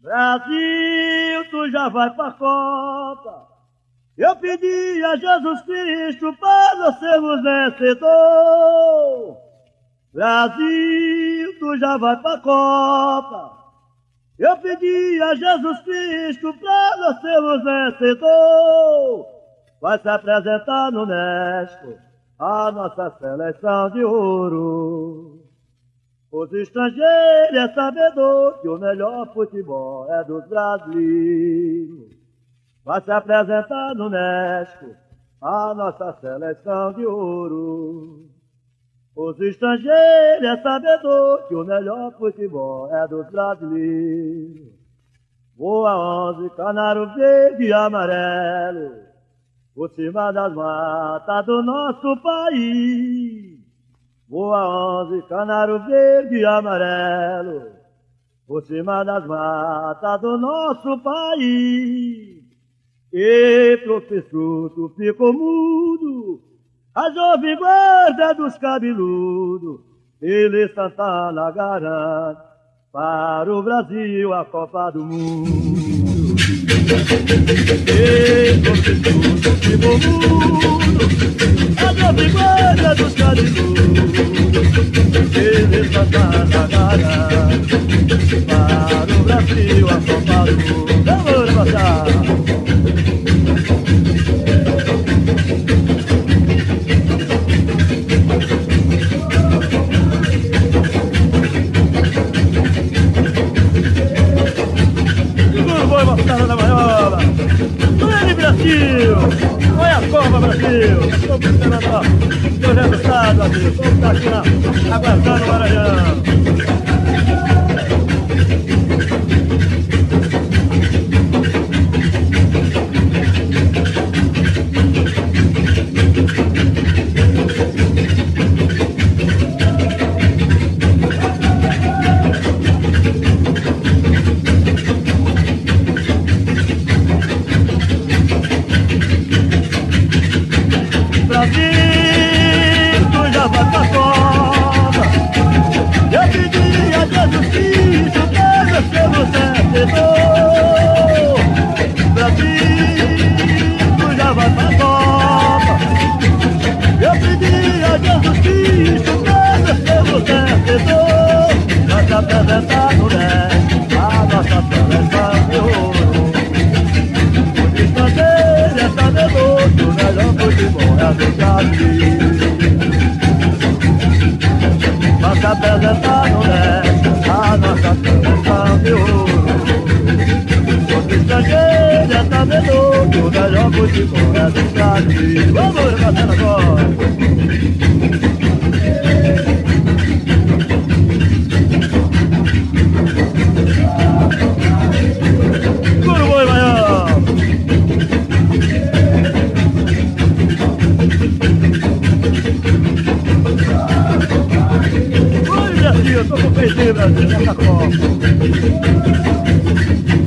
Brasil, tu já vai pra Copa. Eu pedi a Jesus Cristo para sermos vencedor. Brasil, tu já vai pra Copa. Eu pedi a Jesus Cristo para sermos vencedor. Vai se apresentar no Nesco a nossa seleção de ouro. Os estrangeiros é sabedor que o melhor futebol é dos brasileiros. Vai se apresentar no Nesco a nossa seleção de ouro. Os estrangeiros é sabedor que o melhor futebol é dos brasileiros. Voa 11 canário verde e amarelo por cima das matas do nosso país. Voa 11 canário verde e amarelo por cima das matas do nosso país. E professor, tu ficou mudo, a jovem guarda dos cabeludos, ele Santana garante para o Brasil a Copa do Mundo. E professor, tu ficou mudo, a jovem guarda dos cabeludos, ele Santana garante para o Brasil a Copa do Mundo. Vamos passar! Da Maiola, Grande Brasil, olha a Copa Brasil, estamos esperando os resultados, amigo, estamos aqui aguardando o Maranhão. Apresentado, né? A nossa seleção de ouro. O estrangeiro é sabedor que o melhor futebol é do Brasil. Mas apresentado, né? A nossa seleção de ouro. O estrangeiro é sabedor que o melhor futebol é do Brasil. Vamos rebatendo agora. Eu tô com o peito, Brasil, nessa Copa.